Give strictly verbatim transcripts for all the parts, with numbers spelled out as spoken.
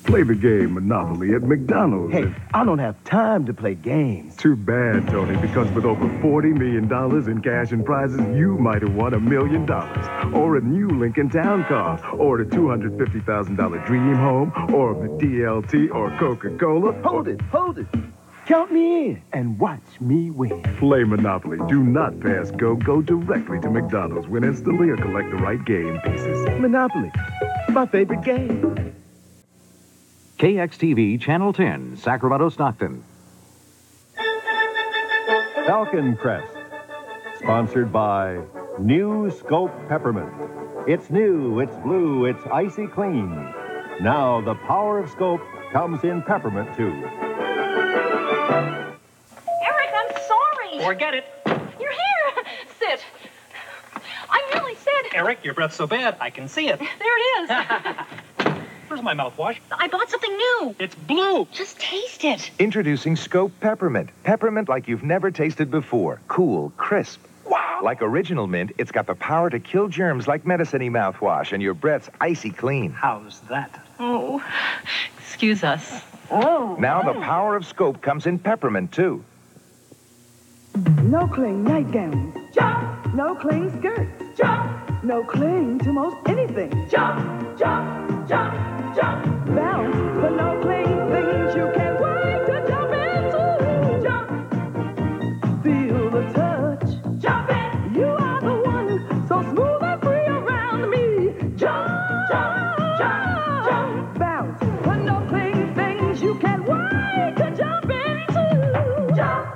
Play the game Monopoly at McDonald's. Hey, I don't have time to play games. Too bad, Tony, because with over forty million dollars in cash and prizes, you might have won a million dollars. Or a new Lincoln Town Car, or a two hundred fifty thousand dollar dream home, or a D L T or Coca-Cola. Hold it, hold it. Count me in and watch me win. Play Monopoly. Do not pass go. Go directly to McDonald's. Win instantly or collect the right game pieces. Monopoly, my favorite game. K X T V Channel ten, Sacramento, Stockton. Falcon Crest, sponsored by New Scope Peppermint. It's new, it's blue, it's icy clean. Now the power of Scope comes in peppermint, too. Eric, I'm sorry. Forget it. You're here. Sit. I nearly said... Eric, your breath's so bad, I can see it. There it is. Where's my mouthwash? I bought something new. It's blue. Just taste it. Introducing Scope Peppermint. Peppermint like you've never tasted before. Cool, crisp. Wow. Like original mint, it's got the power to kill germs like medicine-y mouthwash, and your breath's icy clean. How's that? Oh, excuse us. Oh. Now the power of Scope comes in peppermint, too. No cling nightgowns. Jump. No cling skirts. Jump. No cling to most anything. Jump, jump, jump, jump. Bounce, but no cling things you can't wait to jump into. Jump. Feel the touch. Jump in. You are the one, so smooth and free around me. Jump, jump, jump, jump. Bounce, but no cling things you can't wait to jump into. Jump.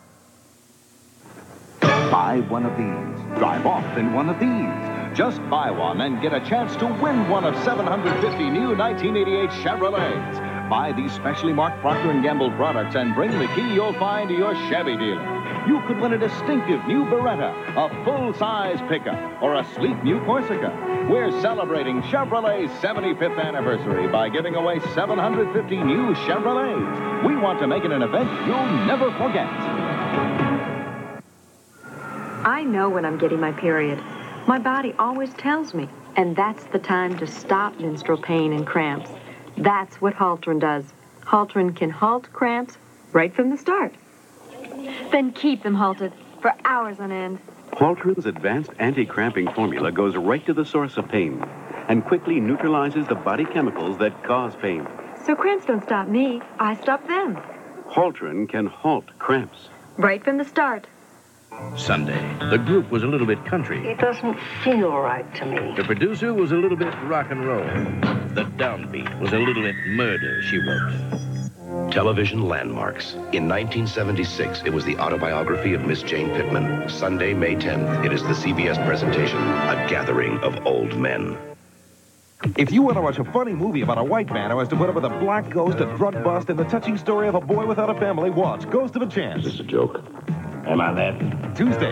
Buy one of these. Drive off in one of these. Just buy one and get a chance to win one of seven hundred fifty new nineteen eighty-eight Chevrolets. Buy these specially marked Procter and Gamble products and bring the key you'll find to your Chevy dealer. You could win a distinctive new Beretta, a full-size pickup, or a sleek new Corsica. We're celebrating Chevrolet's seventy-fifth anniversary by giving away seven hundred fifty new Chevrolets. We want to make it an event you'll never forget. I know when I'm getting my period. My body always tells me, and that's the time to stop menstrual pain and cramps. That's what Haltran does. Haltran can halt cramps right from the start. Then keep them halted for hours on end. Haltran's advanced anti-cramping formula goes right to the source of pain and quickly neutralizes the body chemicals that cause pain. So cramps don't stop me, I stop them. Haltran can halt cramps. Right from the start. Sunday, the group was a little bit country. It doesn't feel right to me. The producer was a little bit rock and roll. The downbeat was a little bit murder, she wrote. Television Landmarks. In nineteen seventy-six, it was the autobiography of Miss Jane Pittman. Sunday, May tenth, it is the C B S presentation, A Gathering of Old Men. If you want to watch a funny movie about a white man who has to put up with a black ghost, a drug bust, and the touching story of a boy without a family, watch Ghost of a Chance. Is this a joke? Am I laughing? Tuesday.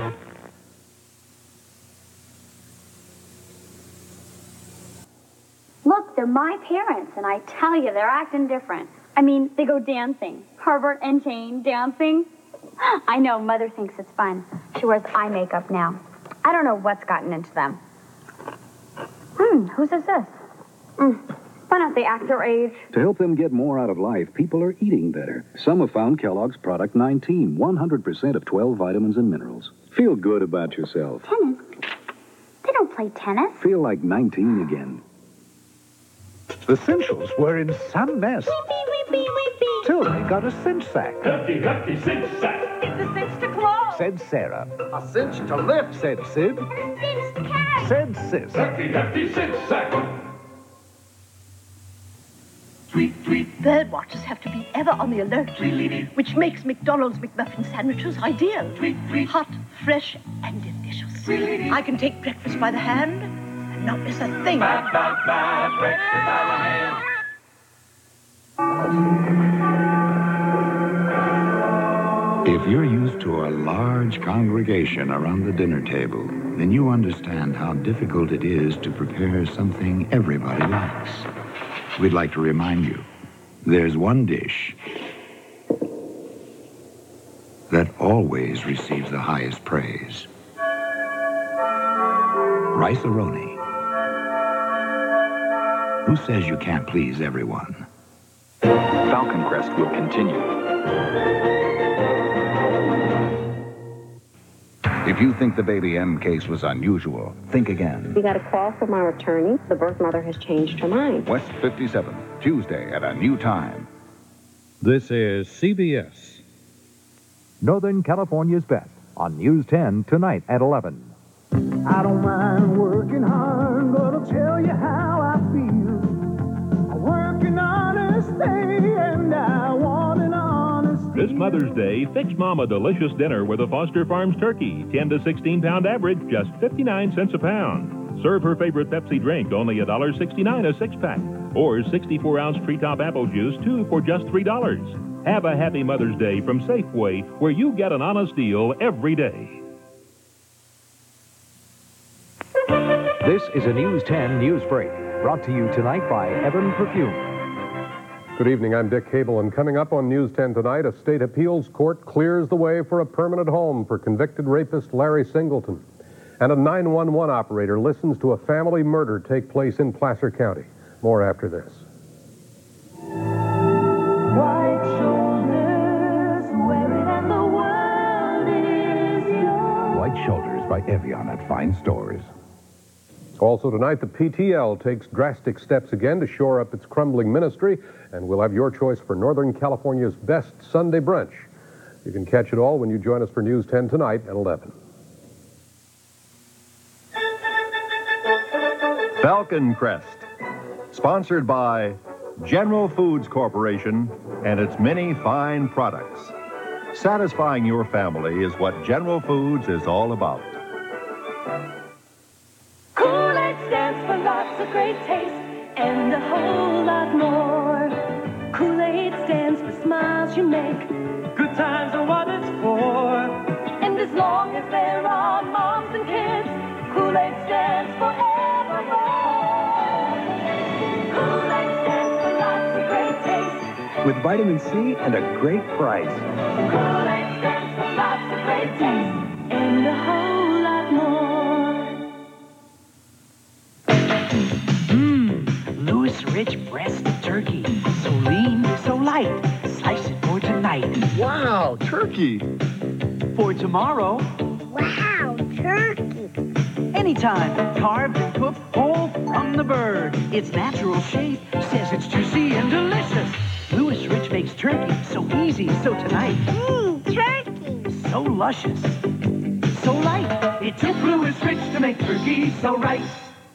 Look, they're my parents, and I tell you, they're acting different. I mean, they go dancing. Herbert and Jane dancing. I know, Mother thinks it's fun. She wears eye makeup now. I don't know what's gotten into them. Hmm, whose is this? Hmm. Why don't they act their age? To help them get more out of life, people are eating better. Some have found Kellogg's Product nineteen, one hundred percent of twelve vitamins and minerals. Feel good about yourself. Tennis? They don't play tennis. Feel like nineteen again. The Cinchels were in some mess. Weepy, weepy, weepy. Till they got a cinch sack. Hefty, hefty cinch sack. It's a cinch to close. Said Sarah. A cinch to lift. Said Sid. A cinch to catch. Said Sis. Hefty, hefty cinch sack. Tweet, tweet. Bird watchers have to be ever on the alert, tweet, which makes McDonald's McMuffin sandwiches ideal. Tweet, tweet. Hot, fresh, and delicious. Tweet. I can take breakfast by the hand and not miss a thing. Bad, bad, bad, breakfast by the hand. If you're used to a large congregation around the dinner table, then you understand how difficult it is to prepare something everybody likes. We'd like to remind you, there's one dish that always receives the highest praise. Rice A Roni. Who says you can't please everyone? Falcon Crest will continue. If you think the baby M case was unusual, think again. We got a call from our attorney. The birth mother has changed her mind. West fifty-seventh, Tuesday at a new time. This is C B S. Northern California's Best on News ten tonight at eleven. I don't mind working hard, but I'll tell you how I feel. I work an honest day, and I want an honest This Mother's Day, fix Mom a delicious dinner with a Foster Farms turkey. ten to sixteen pound average, just fifty-nine cents a pound. Serve her favorite Pepsi drink, only one dollar sixty-nine a six-pack. Or sixty-four ounce treetop apple juice, two for just three dollars. Have a happy Mother's Day from Safeway, where you get an honest deal every day. This is a News ten News Break, brought to you tonight by Evan Perfume. Good evening, I'm Dick Cable, and coming up on News ten tonight, a state appeals court clears the way for a permanent home for convicted rapist Larry Singleton. And a nine one one operator listens to a family murder take place in Placer County. More after this. white shoulders, wear it and the world is yours. White Shoulders by Evian at fine stores. Also tonight, the P T L takes drastic steps again to shore up its crumbling ministry, and we'll have your choice for Northern California's best Sunday brunch. You can catch it all when you join us for News ten tonight at eleven. Falcon Crest, sponsored by General Foods Corporation and its many fine products. Satisfying your family is what General Foods is all about. Kool-Aid stands for lots of great taste and a whole lot more. Kool-Aid stands for smiles you make. Good times are what it's for. And as long as there are moms and kids, Kool-Aid stands for evermore. Kool-Aid stands for lots of great taste. With vitamin C and a great price. Kool-Aid stands for lots of great taste and a whole lot more. Mmm, Louis Rich breast turkey. So lean, so light. Slice it for tonight. Wow, turkey. For tomorrow. Wow, turkey. Anytime, carved and cooked whole from the bird. Its natural shape says it's juicy and delicious. Louis Rich makes turkey so easy, so tonight. Mmm, turkey. So luscious, so light. It took Louis Rich to make turkey so right.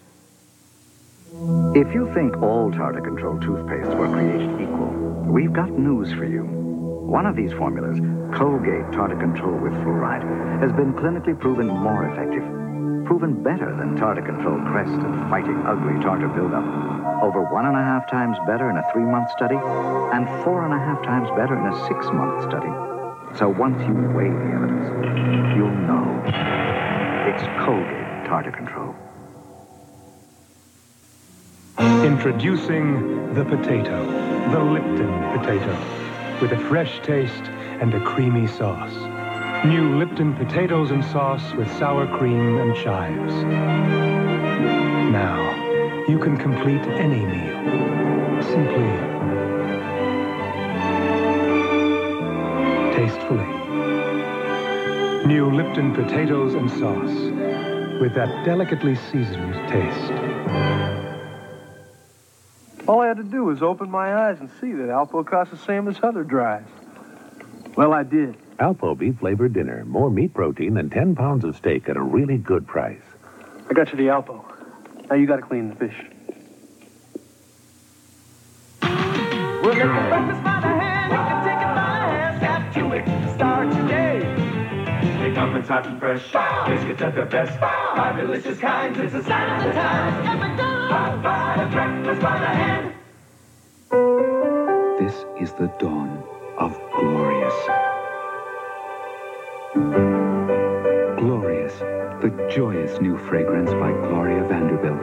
If you think all tartar control toothpastes were created equal, we've got news for you. One of these formulas, Colgate Tartar Control with Fluoride, has been clinically proven more effective. Proven better than Tartar Control Crest and fighting ugly tartar buildup. Over one and a half times better in a three-month study, and four and a half times better in a six-month study. So once you weigh the evidence, you'll know. It's Colgate Tartar Control. Introducing the potato, the Lipton potato, with a fresh taste and a creamy sauce. New Lipton potatoes and sauce with sour cream and chives. Now, you can complete any meal simply, tastefully. New Lipton potatoes and sauce with that delicately seasoned taste. All I had to do was open my eyes and see that Alpo costs the same as other dries. Well, I did. Alpo beef flavored dinner. More meat protein than ten pounds of steak at a really good price. I got you the Alpo. Now you got to clean the fish. Well, if the breakfast by the hand, you can take it by hand. Snap to it, start your day. They come in hot and fresh. Biscuits at their best. Five delicious kinds. It's a sign of the times. At McDonald's, Hot by the breakfast by the hand. This is the dawn of Glorious. Glorious, the joyous new fragrance by Gloria Vanderbilt.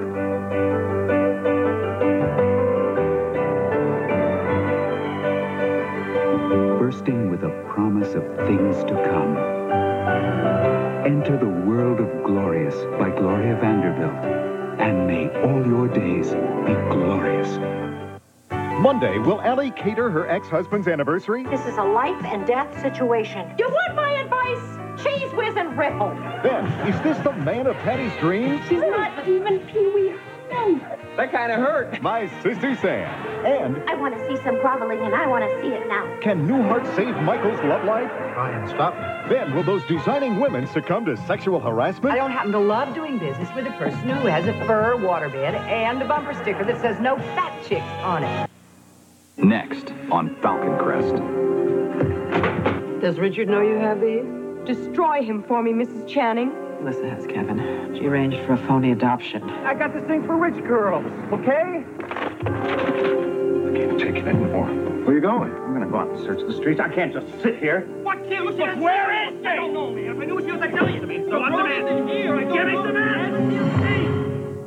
Bursting with a promise of things to come. Enter the world of Glorious by Gloria Vanderbilt. And may all your days be glorious. Monday, will Ellie cater her ex-husband's anniversary? This is a life and death situation. You want my advice? Cheese whiz and ripple. Then, is this the man of Patty's dreams? She's not even Pee-wee. That kind of hurt. My sister Sam. And I want to see some groveling, and I want to see it now. can Newhart save Michael's love life? Try and stop me. Then, will those designing women succumb to sexual harassment? I don't happen to love doing business with a person who has a fur waterbed and a bumper sticker that says no fat chicks on it. Next on Falcon Crest. Does Richard know you have these? Destroy him for me, Missus Channing. Melissa has Kevin. She arranged for a phony adoption. I got this thing for rich girls, okay? I can't take it anymore. Where are you going? I'm gonna go out and search the streets. I can't just sit here. What can't look like? Where is she? I don't know, man. If I knew she was, I'd tell you. So I'm the man. Here, give me the man.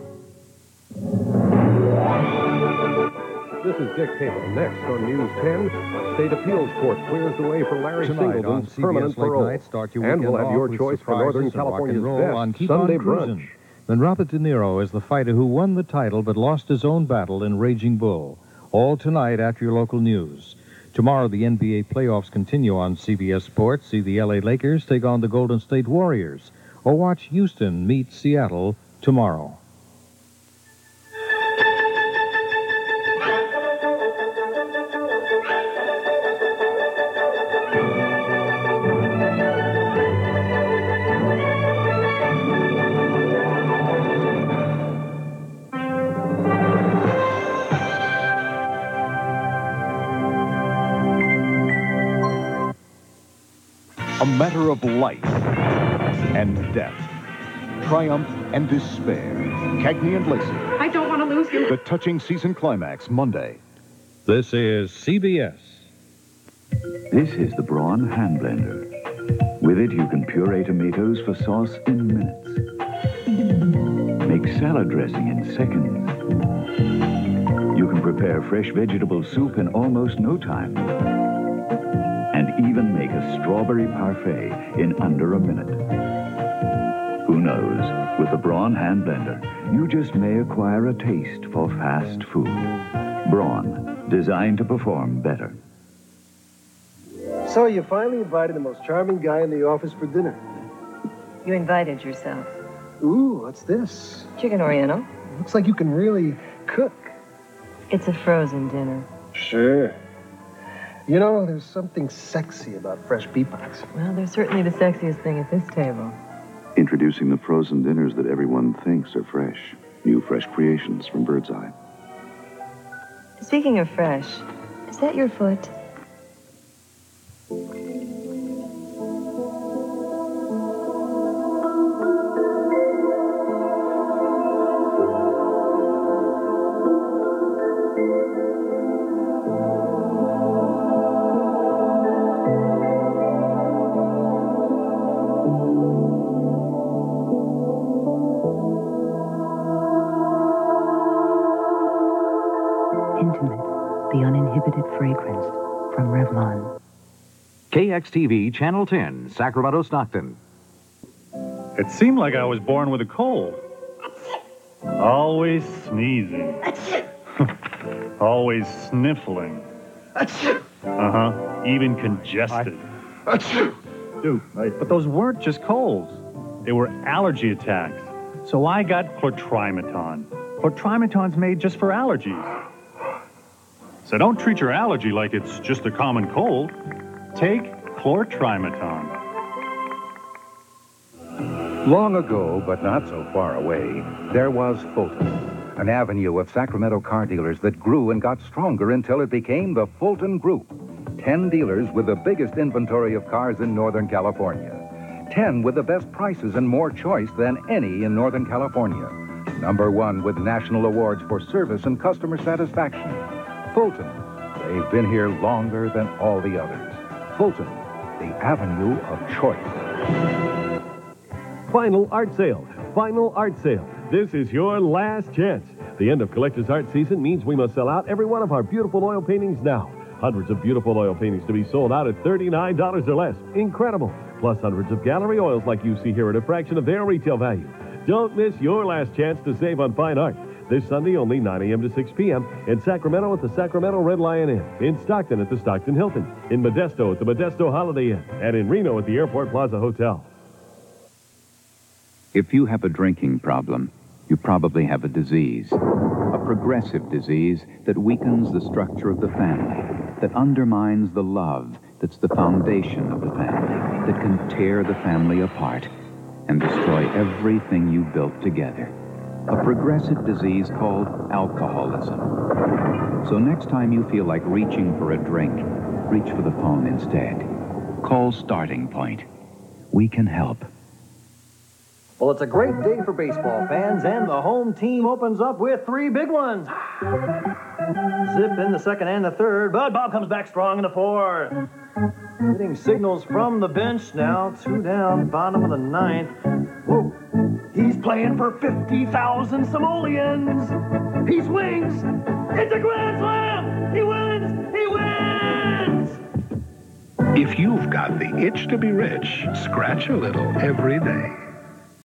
This is Dick Cable. Next on News ten, State Appeals Court clears the way for Larry Tonight on Singleton's C B S permanent Late parole. Night, start your And weekend we'll have off your with choice for Northern surprises of rock California's and roll on best Keep Sunday on Cruisin'. brunch. Then Robert De Niro is the fighter who won the title but lost his own battle in Raging Bull. All tonight after your local news. Tomorrow, the N B A playoffs continue on C B S Sports. See the L A Lakers take on the Golden State Warriors. Or watch Houston meet Seattle tomorrow. A matter of life and death. Triumph and despair. Cagney and Lacey. I don't want to lose you. The touching season climax, Monday. This is C B S. This is the Braun Hand Blender. With it, you can puree tomatoes for sauce in minutes. Make salad dressing in seconds. You can prepare fresh vegetable soup in almost no time. And even make a strawberry parfait in under a minute. Who knows? With the Braun Hand Blender, you just may acquire a taste for fast food. Braun, designed to perform better. So you finally invited the most charming guy in the office for dinner. You invited yourself. Ooh, what's this? Chicken Oriental. Looks like you can really cook. It's a frozen dinner. Sure. You know, there's something sexy about fresh peapods. Well, they're certainly the sexiest thing at this table. Introducing the frozen dinners that everyone thinks are fresh. New fresh creations from Birdseye. Speaking of fresh, is that your foot? The uninhibited fragrance from Revlon. K X T V Channel ten, Sacramento, Stockton. It seemed like I was born with a cold. Always sneezing. Always sniffling. Uh-huh. Even congested. Dude, but those weren't just colds. They were allergy attacks. So I got chlortrimeton. Chlortrimeton's made just for allergies. So don't treat your allergy like it's just a common cold. Take chlortrimeton. Long ago, but not so far away, there was Fulton, an avenue of Sacramento car dealers that grew and got stronger until it became the Fulton Group. Ten dealers with the biggest inventory of cars in Northern California. Ten with the best prices and more choice than any in Northern California. Number one with national awards for service and customer satisfaction. Fulton. They've been here longer than all the others. Fulton, the avenue of choice. Final art sale. Final art sale. This is your last chance. The end of collector's art season means we must sell out every one of our beautiful oil paintings now. Hundreds of beautiful oil paintings to be sold out at thirty-nine dollars or less. Incredible. Plus hundreds of gallery oils like you see here at a fraction of their retail value. Don't miss your last chance to save on fine art. This Sunday only, nine a.m. to six p.m. In Sacramento at the Sacramento Red Lion Inn. In Stockton at the Stockton Hilton. In Modesto at the Modesto Holiday Inn. And in Reno at the Airport Plaza Hotel. If you have a drinking problem, you probably have a disease. A progressive disease that weakens the structure of the family, that undermines the love that's the foundation of the family, that can tear the family apart and destroy everything you built together. A progressive disease called alcoholism. So next time you feel like reaching for a drink, reach for the phone instead. Call Starting Point. We can help. Well, it's a great day for baseball fans, and the home team opens up with three big ones. Zip in the second and the third, but Bob comes back strong in the fourth. Getting signals from the bench now, two down, bottom of the ninth. Whoa, he's playing for fifty thousand simoleons. He swings, it's a grand slam, he wins, he wins! If you've got the itch to be rich, scratch a little every day.